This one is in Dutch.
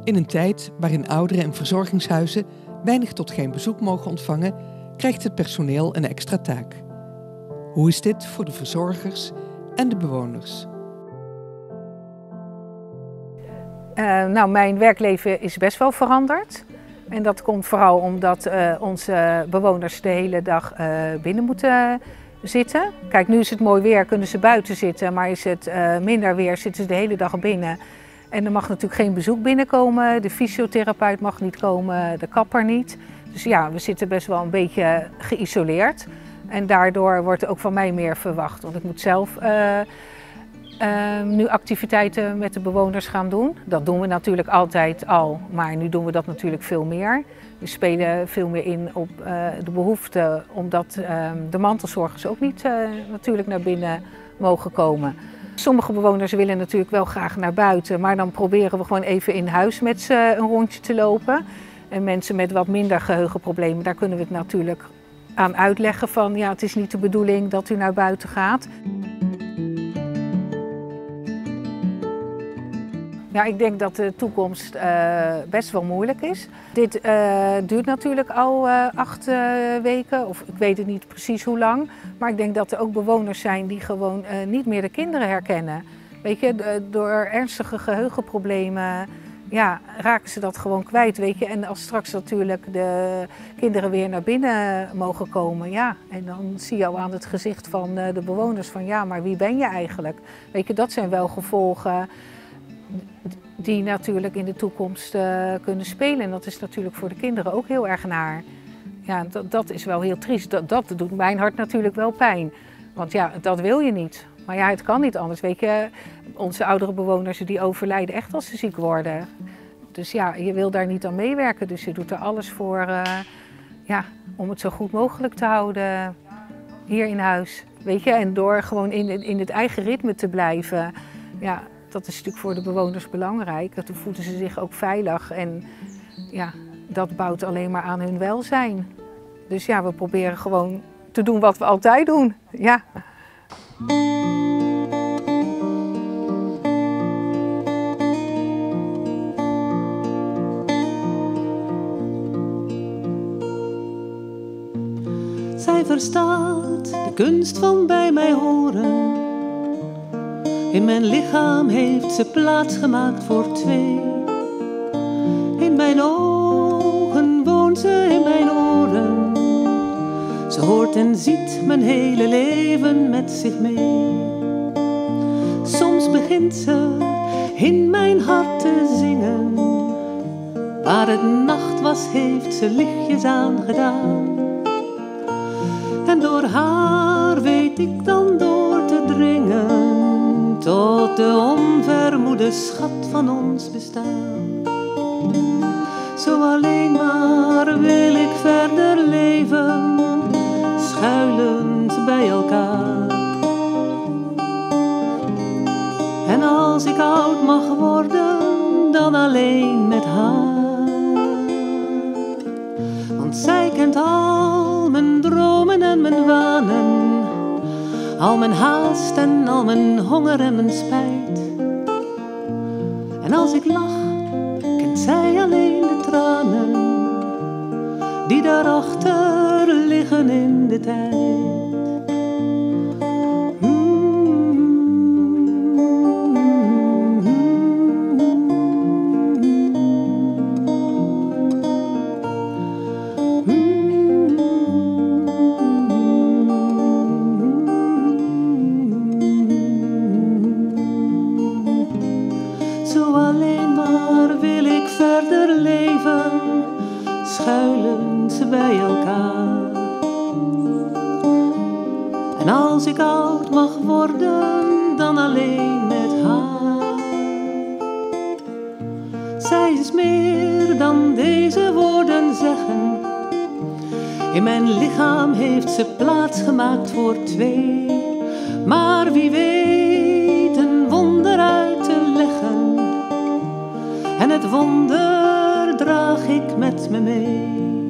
In een tijd waarin ouderen in verzorgingshuizen weinig tot geen bezoek mogen ontvangen, krijgt het personeel een extra taak. Hoe is dit voor de verzorgers en de bewoners? Mijn werkleven is best wel veranderd. En dat komt vooral omdat onze bewoners de hele dag binnen moeten zitten. Kijk, nu is het mooi weer, kunnen ze buiten zitten, maar is het minder weer, zitten ze de hele dag binnen. En er mag natuurlijk geen bezoek binnenkomen, de fysiotherapeut mag niet komen, de kapper niet. Dus ja, we zitten best wel een beetje geïsoleerd. En daardoor wordt ook van mij meer verwacht, want ik moet zelf nu activiteiten met de bewoners gaan doen. Dat doen we natuurlijk altijd al, maar nu doen we dat natuurlijk veel meer. We spelen veel meer in op de behoefte, omdat de mantelzorgers ook niet natuurlijk naar binnen mogen komen. Sommige bewoners willen natuurlijk wel graag naar buiten, maar dan proberen we gewoon even in huis met ze een rondje te lopen. En mensen met wat minder geheugenproblemen, daar kunnen we het natuurlijk aan uitleggen van ja, het is niet de bedoeling dat u naar buiten gaat. Ja, ik denk dat de toekomst best wel moeilijk is. Dit duurt natuurlijk al 8 weken, of ik weet het niet precies hoe lang. Maar ik denk dat er ook bewoners zijn die gewoon niet meer de kinderen herkennen. Weet je, door ernstige geheugenproblemen ja, raken ze dat gewoon kwijt. Weet je. En als straks natuurlijk de kinderen weer naar binnen mogen komen, ja, en dan zie je al aan het gezicht van de bewoners van ja, maar wie ben je eigenlijk? Weet je, dat zijn wel gevolgen die natuurlijk in de toekomst kunnen spelen. En dat is natuurlijk voor de kinderen ook heel erg naar. Ja, dat is wel heel triest. Dat doet mijn hart natuurlijk wel pijn. Want ja, dat wil je niet. Maar ja, het kan niet anders. Weet je, onze oudere bewoners die overlijden echt als ze ziek worden. Dus ja, je wil daar niet aan meewerken. Dus je doet er alles voor ja, om het zo goed mogelijk te houden hier in huis. Weet je, en door gewoon in het eigen ritme te blijven. Ja, dat is natuurlijk voor de bewoners belangrijk. Dan voelen ze zich ook veilig en ja, dat bouwt alleen maar aan hun welzijn. Dus ja, we proberen gewoon te doen wat we altijd doen. Ja. Zij verstaat de kunst van bij mij horen. In mijn lichaam heeft ze plaats gemaakt voor 2. In mijn ogen woont ze, in mijn oren. Ze hoort en ziet mijn hele leven met zich mee. Soms begint ze in mijn hart te zingen. Waar het nacht was, heeft ze lichtjes aangedaan. En door haar weet ik dan door te dringen tot de onvermoede schat van ons bestaan. Zo alleen maar wil ik verder leven, schuilend bij elkaar. En als ik oud mag worden, dan alleen met haar. Want zij kent al mijn dromen en mijn wanen, al mijn haast en al mijn honger en mijn spijt. En als ik lach, kent zij alleen de tranen die daarachter liggen in de tijd. Zo alleen maar wil ik verder leven, schuilend bij elkaar. En als ik oud mag worden, dan alleen met haar. Zij is meer dan deze woorden zeggen. In mijn lichaam heeft ze plaats gemaakt voor 2. Maar wie weet een wonder uit te leggen. En het wonder draag ik met me mee.